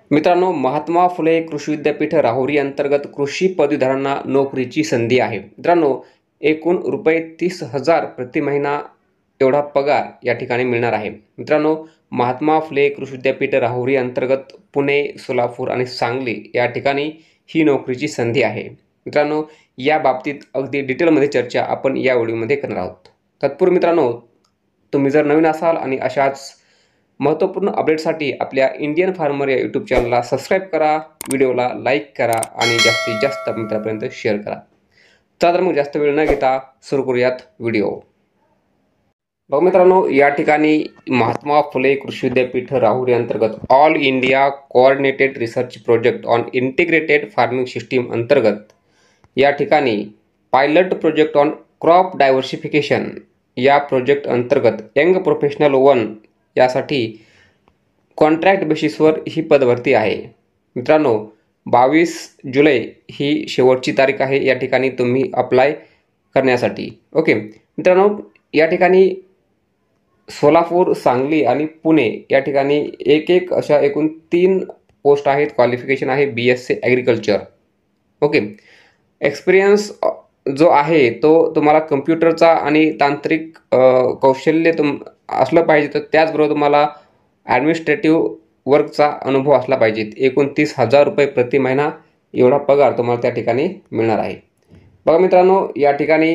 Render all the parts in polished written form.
मित्रांनो, महात्मा फुले कृषी विद्यापीठ राहुरी अंतर्गत कृषी पदवीधरांना नोकरीची संधी आहे। मित्रांनो, एकूण रुपये 30,000 प्रति महिना एवढा पगार या ठिकाणी मिळणार आहे। मित्रांनो, महात्मा फुले कृषी विद्यापीठ राहुरी अंतर्गत पुणे, सोलापूर आणि सांगली या ठिकाणी ही नोकरीची संधी आहे। मित्रांनो, या बाबतीत अगदी डिटेलमध्ये चर्चा आपण या व्हिडिओमध्ये करणार आहोत। तत्पूर्वी मित्रांनो, तुम्ही जर नवीन असाल आणि अशाच महत्त्वपूर्ण अपडेटसाठी आपल्या इंडियन फार्मर या यूट्यूब चॅनलला सबस्क्राईब करा, व्हिडिओला लाईक करा आणि जास्तीत जास्त मित्रांपर्यंत शेअर करा। चला तर मग जास्त वेळ न घेता सुरू करूयात व्हिडिओ। बघा मित्रांनो, या ठिकाणी महात्मा फुले कृषी विद्यापीठ राहुरी अंतर्गत all India coordinated research project on integrated farming system अंतर्गत या ठिकाणी pilot project on crop diversification या प्रोजेक्ट अंतर्गत यंग प्रोफेशनल 1 यासाठी कॉन्ट्रॅक्ट बेसिसवर ही पदभरती आहे। मित्रांनो, 22 जुलै ही शेवटची तारीख आहे या ठिकाणी तुम्ही अप्लाय करण्यासाठी। ओके मित्रांनो, या ठिकाणी सोलापूर, सांगली आणि पुणे या ठिकाणी एक अशा एकूण 3 पोस्ट आहेत। क्वालिफिकेशन आहे BSc ॲग्रिकल्चर। ओके, एक्सपिरियन्स जो आहे तो तुम्हाला कम्प्युटरचा आणि तांत्रिक कौशल्य असलं पाहिजे, तर त्याचबरोबर तुम्हाला ॲडमिनिस्ट्रेटिव्ह वर्कचा अनुभव असला पाहिजे। एकूण 30,000 रुपये प्रति महिना एवढा पगार तुम्हाला त्या ठिकाणी मिळणार आहे। बघा मित्रांनो, या ठिकाणी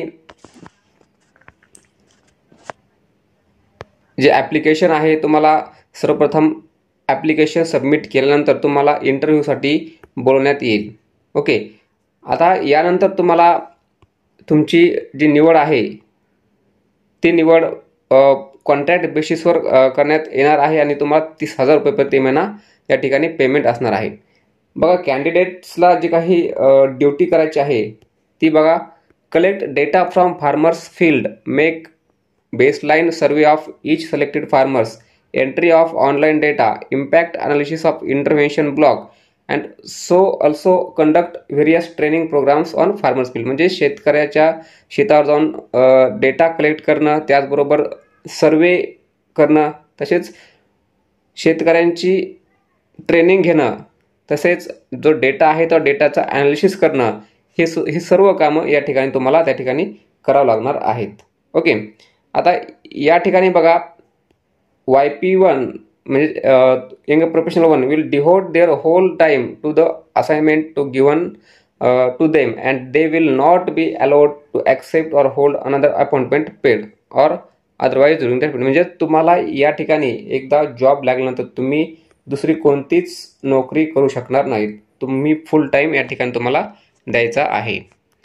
जे ॲप्लिकेशन आहे, तुम्हाला सर्वप्रथम ॲप्लिकेशन सबमिट केल्यानंतर तुम्हाला इंटरव्ह्यूसाठी बोलवण्यात येईल। ओके, आता यानंतर तुम्हाला तुमची जी निवड आहे ती निवड कॉन्ट्रॅक्ट बेसिसवर करण्यात येणार आहे आणि तुम्हाला 30,000 रुपये प्रति महिना या ठिकाणी पेमेंट असणार आहे। बघा, कॅन्डिडेट्सला जी काही ड्युटी करायची आहे ती बघा, collect data from farmers field, make baseline survey of each selected farmers, entry of online data, impact analysis of intervention block and so also conduct various training programs on farmers field. म्हणजे शेतकऱ्याच्या शेतावर जाऊन data collect करणं, त्याचबरोबर सर्वे करणं, तसेच शेतकऱ्यांची training घेणं, तसेच जो डेटा आहे तो डेटाचा ॲनालिसिस करणं, हे सर्व कामं या ठिकाणी तुम्हाला त्या ठिकाणी करावं लागणार आहेत। ओके, आता या ठिकाणी बघा, YP1 म्हणजे young professional 1 will devote their whole time to the assignment to given to them and they will not be allowed to accept or hold another appointment paid or otherwise during that. म्हणजे तुम्हाला या ठिकाणी एकदा job लागल्यानंतर तुम्ही दुसरी कोणतीच नोकरी करू शकणार नाही। तुम्ही फुल टाईम या ठिकाणी तुम्हाला द्यायचा आहे।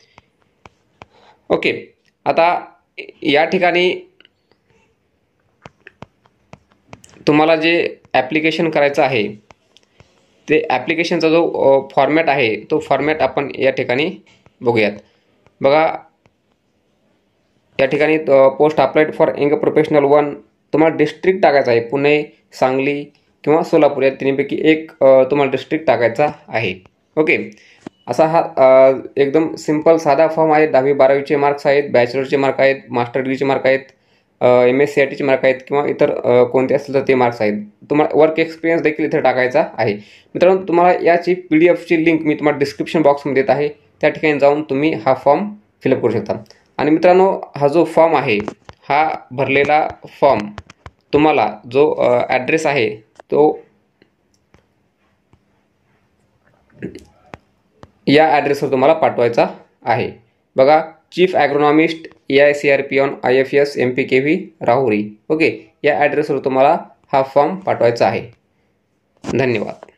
ओके, आता या ठिकाणी तुम्हाला जे ॲप्लिकेशन करायचं आहे ते ॲप्लिकेशनचा जो फॉर्मॅट आहे तो फॉर्मॅट आपण या ठिकाणी बघूयात। बघा, या ठिकाणी post applied for young professional 1 तुम्हाला डिस्ट्रिक्ट टाकायचा आहे, पुणे, सांगली किंवा सोलापूर या तिन्हीपैकी एक तुम्हाला डिस्ट्रिक्ट टाकायचा आहे। ओके, असा हा एकदम सिंपल साधा फॉर्म आहे। 10वी 12वीचे मार्क्स आहेत, बॅचलरचे मार्क आहेत, मास्टर डिग्रीचे मार्क आहेत, MSc मार्क आहेत किंवा इतर कोणते असतील तर ते मार्क्स आहेत। तुम्हाला वर्क एक्सपिरियन्स देखील इथे टाकायचा आहे। मित्रांनो, तुम्हाला याची PDF ची लिंक मी तुम्हाला डिस्क्रिप्शन बॉक्समध्ये देत आहे, त्या ठिकाणी जाऊन तुम्ही हा फॉर्म फिलअप करू शकता। आणि मित्रांनो, हा जो फॉर्म आहे, हा भरलेला फॉर्म तुम्हाला जो ॲड्रेस आहे तो या ॲड्रेसवर तुम्हाला पाठवायचा आहे। बघा, chief agronomist AICRP on IFS MPKV Rahuri. Okay, या ॲड्रेसवर तुम्हाला हा फॉर्म पाठवायचा आहे। धन्यवाद।